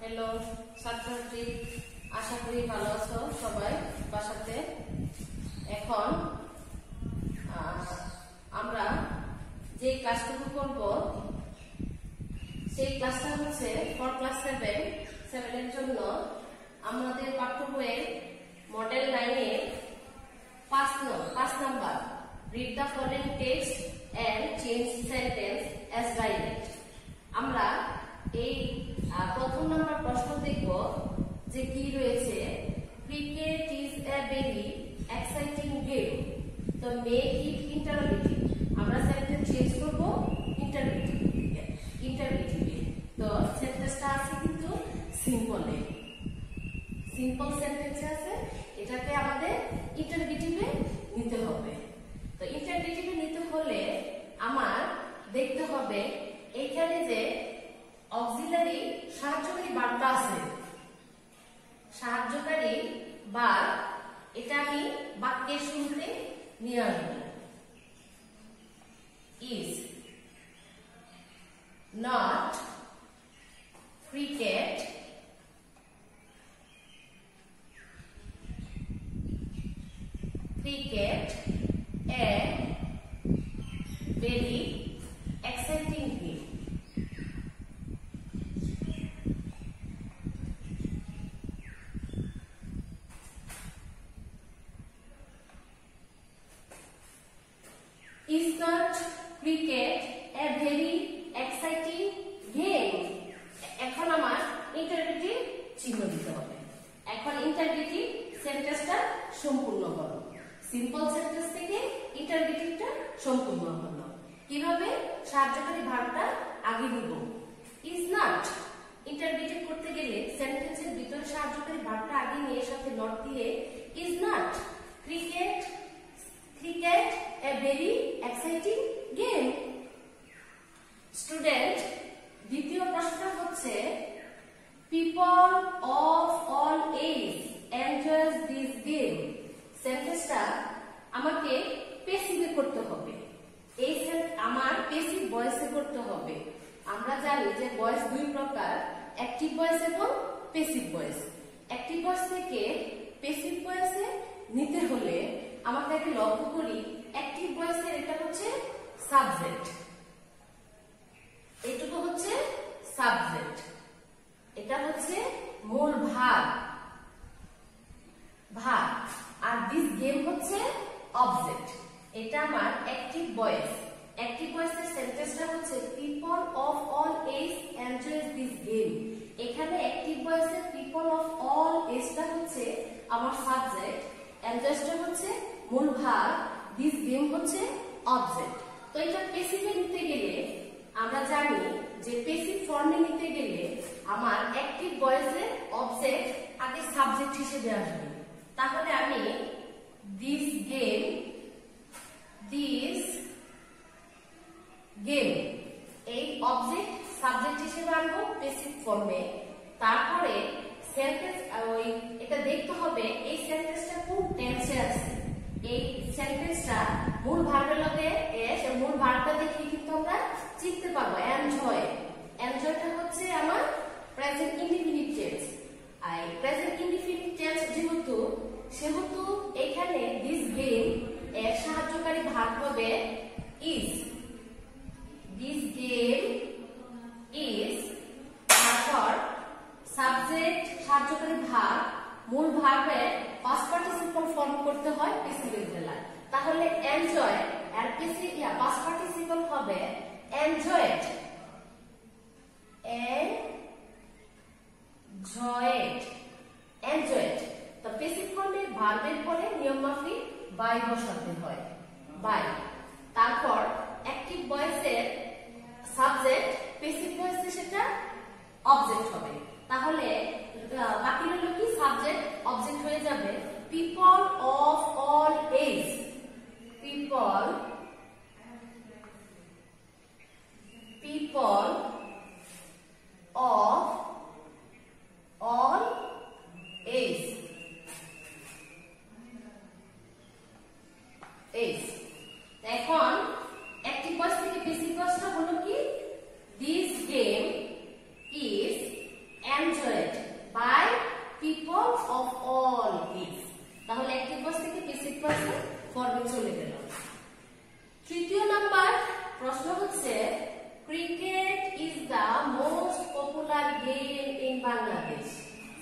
Hello ছাত্রছাত্রী, আশা করি ভালো আছো সবাই বাসাতে। এখন আমরা যে ক্লাসটুকু করব সেই ক্লাসটা হচ্ছে ফর ক্লাস 7 এর জন্য আমাদের পাঠ্য বইয়ের মডেল 9 এর 5 number read the following text and change sentence as direct. আমরা এই প্রথম নাম্বার প্রশ্ন দেখব যে কি রয়েছে। Cricket is a very exciting game, তো মেক ইট ইন্টারোগেটিভ। আমরা সেন্টেন্স চেঞ্জ করব ইন্টারোগেটিভে। তো সেন্টেন্সটা আছে কিন্তু সিম্পল সেন্টেন্স আছে, এটাকে আমাদের ইন্টারোগেটিভে নিতে হবে। তো ইন্টারোগেটিভে নিতে হলে আমার দেখতে হবে এইখানে যে অক্সিলারি সাহায্যকারী বার্তা আছে, সাহায্যকারী বা এটা আমি বাক্যের শুরুতে নিয়ে আসবো। Is not cricket a very exciting game. Is not cricket a very exciting game? এখন আমার ইন্টারোগেটিভ চিহ্ন দিতে হবে। এখন ইন্টারোগেটিভ সেন্টেন্সটা সম্পূর্ণ করো। সিম্পল সেন্টেন্স থেকে ইন্টারোগেটিভটা সম্পূর্ণ হলো। কিভাবে? সাহায্যকারী ভার্বটা আগে নিব। ইজ নট ইন্টারোগেটিভ করতে গেলে সেন্টেন্সের ভিতরে সাহায্যকারী ভার্বটা আগে নিয়ে সাথে নট দিয়ে is not cricket a very exciting game. Student, দ্বিতীয় প্রশ্নটা হচ্ছে people of all age enjoys this game. সেন্টেন্সটা আমাকে প্যাসিভে করতে হবে। এই আমার প্যাসিভ ভয়েসে করতে হবে। আমরা জানি যে ভয়েস দুই প্রকার, অ্যাক্টিভ ভয়েস এবং প্যাসিভ ভয়েস। অ্যাক্টিভ ভয়েস থেকে প্যাসিভ ভয়েসে নিতে হলে আমাকে আগে লক্ষ্য করি অ্যাক্টিভ ভয়েসের এটা হচ্ছে সাবজেক্ট, এটুকু হচ্ছে সাবজেক্ট, এটা হচ্ছে মূল ভাব, আর দিস গেম হচ্ছে অবজেক্ট। এটা আমার অ্যাক্টিভ ভয়েস। অ্যাক্টিভ ভয়েসের সেন্টেন্সটা হচ্ছে people of all age enjoys this game. এখানে অ্যাক্টিভ ভয়েসের পিপল অফ অল এজটা হচ্ছে আমার সাবজেক্ট, এনজয়সটা হচ্ছে মূল ভাব, দিস গেম হচ্ছে অবজেক্ট। তো এটা প্যাসিভে নিতে গেলে আমরা জানি যে প্যাসিভ ফর্মে নিতে গেলে আমার অ্যাক্টিভ ভয়েসের অবজেক্ট আগে সাবজেক্ট হিসেবে আসবে। তাহলে আমি দিস গেম এই অবজেক্ট সাবজেক্ট হিসেবে আনবো প্যাসিভ ফর্মে। তারপরে সেন্টেন্স এটা দেখতে হবে এই সেন্টেন্সটা কোন টেন্সে আছে। এই সেন্টেন্সটা মূল ভার্বের লগে এস, মূল ভার্বটা দেখি কিন্তু আমরা চিনতে পারবো। এনজয়টা হচ্ছে আমার প্রেজেন্ট ইনডিফিনিট টেন্স। আর প্রেজেন্ট ইনডিফিনিট টেন্স সেহেতু এখানে দিস গেম এর সাহায্যকারী ভার্ব হবে ইজ। দিস গেম ইজ, তারপর সাবজেক্ট সাহায্যকারী ভার্ব, মূল ভার্বের পাস্ট পার্টিসিপল ফর্ম করতে হয় প্যাসিভের বেলায়। তাহলে এনজয় এর পাস্ট পার্টিসিপল হবে এনজয়েড। তো প্যাসিভ ফর্মে ভার্বের পরে নিয়ম মাফিক বাই বসাতে হয়, বাই। তারপর অ্যাক্টিভ ভয়েসের সাবজেক্ট, প্যাসিভ ভয়েসে সেটা অবজেক্ট হবে। তাহলে বাকি রইল কি সাবজেক্ট অবজেক্ট হয়ে যাবে people of all age. People of all age. এখন অ্যাক্টিভ ভয়েস থেকে প্যাসিভ ভয়েসটা হলো কি দিস গেম ইজ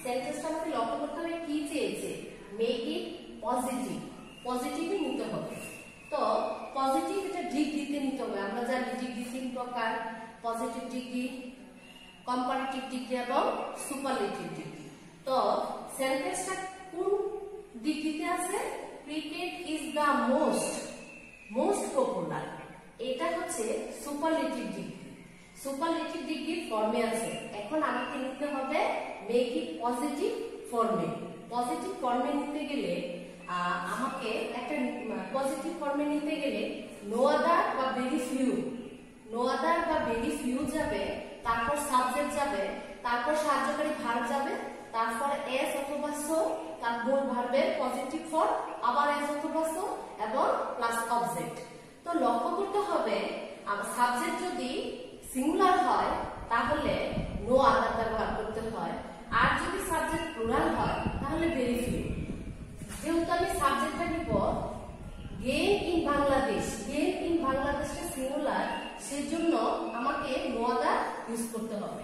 সেন্টেন্সটা আমাকে লক্ষ্য করতে হবে কি চেয়েছে, মেক ইট পজিটিভ, পজিটিভই নিতে হবে। তো পজিটিভ এটা ডিগ্রিতে নিতে হবে। আমরা জানি ডিগ্রি 3 প্রকার, পজিটিভ ডিগ্রি, কম্পারেটিভ ডিগ্রি এবং সুপারলেটিভ ডিগ্রি। তো সেন্টেন্সটা কোন ডিগ্রিতে আছে? Cricket is the most popular, এটা হচ্ছে সুপারলেটিভ ডিগ্রি। সুপারলেটিভ ডিগ্রি ফর্মে আছে। এখন আমাকে নিতে হবে মেক ইট পজিটিভ ফর্মে। পজিটিভ ফর্মে নিতে গেলে আমাকে একটা পজিটিভ ফর্মে নিতে গেলে নো আদার বা ভেরি ফিউ, নো আদার বা ভেরি ফিউ যাবে, তারপর সাবজেক্ট যাবে, তারপর সাহায্যকারী ভার্ব যাবে, তারপর এস অথবা সো, তার মূল ভার্বের পজিটিভ ফর্ম, আবার এস অথবা সো এবং প্লাস অবজেক্ট। তো লক্ষ্য করতে হবে সাবজেক্ট যদি সিঙ্গুলার হয় তাহলে নো আদার ব্যবহার করতে হয়, আর যদি সাবজেক্ট প্লুরাল হয় তাহলে ভেরি ফিউ। যেহেতু আমি সাবজেক্টটা নিব game in Bangladesh, game in বাংলাদেশটা সিঙ্গুলার, সেজন্য আমাকে নো আদার ইউজ করতে হবে।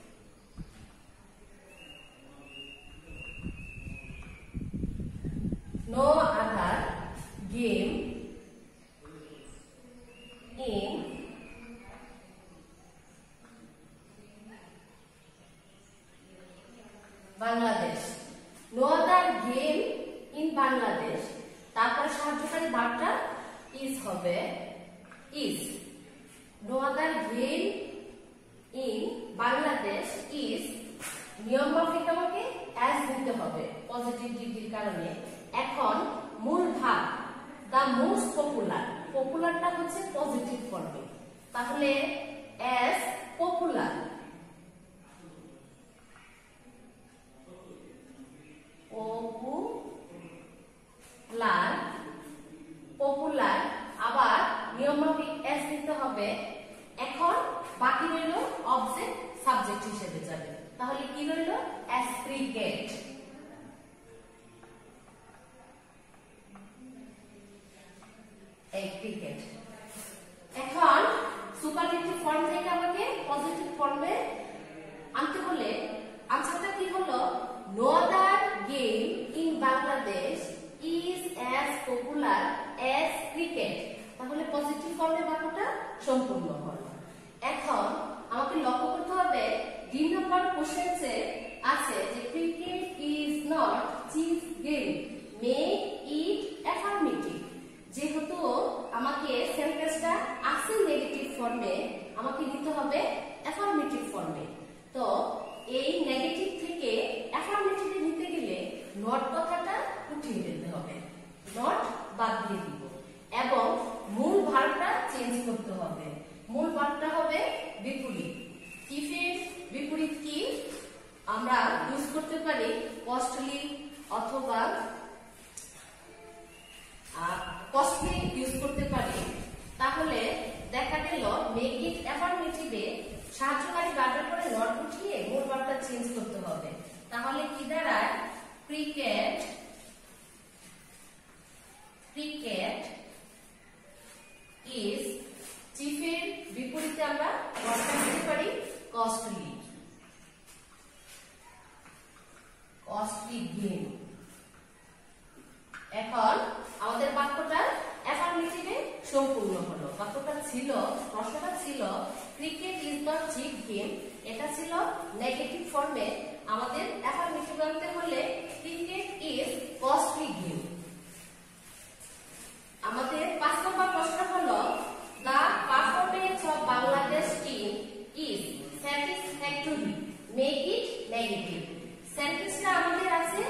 No other game in Bangladesh. No other game in Bangladesh, তারপর সাহায্যকারী ভার্বটা ইজ হবে, is. No other game in Bangladesh is, নিয়ম মাফিক আমাকে অ্যাজ দিতে হবে পজিটিভ ডিগ্রির কারণে। এখন মূল ভাব দা মোস্ট পপুলার, পপুলারটা হচ্ছে পজিটিভ ফর্মে, তাহলে অ্যাজ পপুলার, পপুলার, পপুলার, আবার নিয়ম মাফিক অ্যাজ দিতে হবে। এখন বাকি রইল অবজেক্ট সাবজেক্ট হিসেবে যাবে, তাহলে কি রইল? As cricket. এই ক্রিকেট। এখন সুপারলেটিভ ফর্ম থেকে আমাকে পজিটিভ ফর্মে আনতে হলে আনসারটা কি হলো? No other game in Bangladesh is as popular as cricket. তাহলে পজিটিভ ফর্মে বাক্যটা সম্পূর্ণ হলো। এখন আমাকে লক্ষ্য করতে হবে 3 নম্বর কোশ্চেনে আছে যে cricket is not chief game, make it affirmative. যেহেতু আমাকে সেন্টেন্সটা আছে নেগেটিভ ফর্মে, আমাকে দিতে হবে অ্যাফার্মেটিভ ফর্মে। তো এই নেগেটিভ থেকে অ্যাফার্মেটিভে নিতে গেলে নট কথাটা উঠিয়ে দিতে হবে, নট বাদ দিয়ে দিব এবং মূল ভার্বটা চেঞ্জ করতে হবে। মূল ভার্বটা হবে বিপরীত। চিফের বিপরীত কি? আমরা ইউজ করতে পারি কস্টলি অথবা কস্টলি ইউজ করতে পারি। তাহলে দেখা গেল মেক ইট অ্যাফার্মেটিভে সাহায্যকারী ভার্বের পরে নট উঠিয়ে মূল ভার্বটা চেঞ্জ করতে হবে। তাহলে কি দাঁড়ায়? ক্রিকেট, ক্রিকেট ইজ, চিফের বিপরীতে আমরা নটটা দিতে পারি কস্টলি, কস্টলি গেম। এখন আমাদের বাক্যটা অ্যাফার্মেটিভে সম্পূর্ণ হলো। বাক্যটা ছিল, প্রশ্নটা ছিল cricket is the chief game, এটা ছিল নেগেটিভ ফর্মে। আমাদের অ্যাফার্মেটিভ আনতে হলে ক্রিকেট ইজ কস্টলি গেম। আমাদের 5 নম্বর প্রশ্ন হলো the performance of Bangladesh team is satisfactory, make it negative. সেন্টেন্সটা আমাদের আছে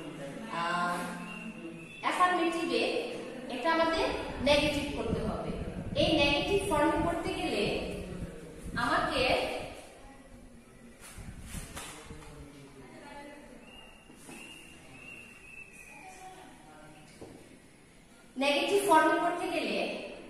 অ্যাফার্মেটিভে, এটা আমাদের নেগেটিভ করতে হবে। এই নেগেটিভ ফর্মে করতে গেলে আমাকে নেগেটিভ ফর্মে করতে গেলে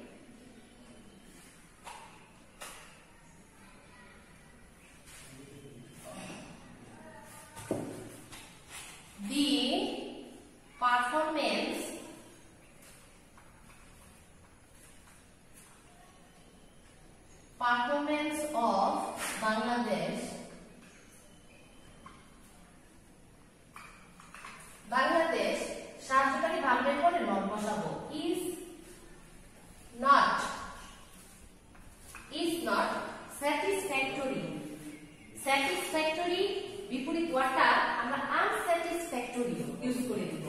the performance of Bangladesh satisfactory বিপরীত ওয়ার্ডটা আমরা আনস্যাটিসফ্যাক্টরি ইউজ করে দিব।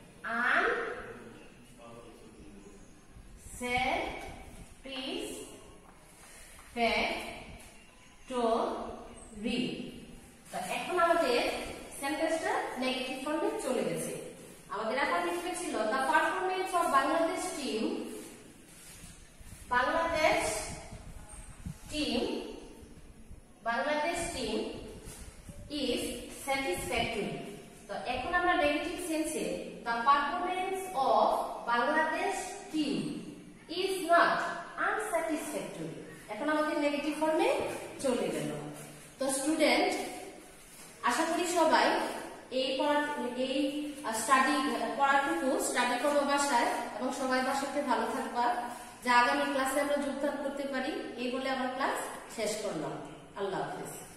আনস্যাটিসফ্যাক্টরি। তো এখন আমাদের সেন্টেন্সটা নেগেটিভ ফর্মে চলে গেছে। আমাদের এখন লিখতে ছিল the performance of Bangladesh team is satisfactory। তো এখন আমরা নেগেটিভ সেন্সে the performance of Bangladesh team is not unsatisfactory, এখন আমাদের নেগেটিভ ফর্মে চলে গেল। তো স্টুডেন্ট, আশা করি সবাই এই পড়াটুকু স্টাডি করবো বাসায়, এবং সবাই বাসাতে ভালো থাকবা, যা আগামী ক্লাসে আমরা যোগদান করতে পারি। এই বলে আমার ক্লাস শেষ করলাম। আল্লাহ হাফেজ।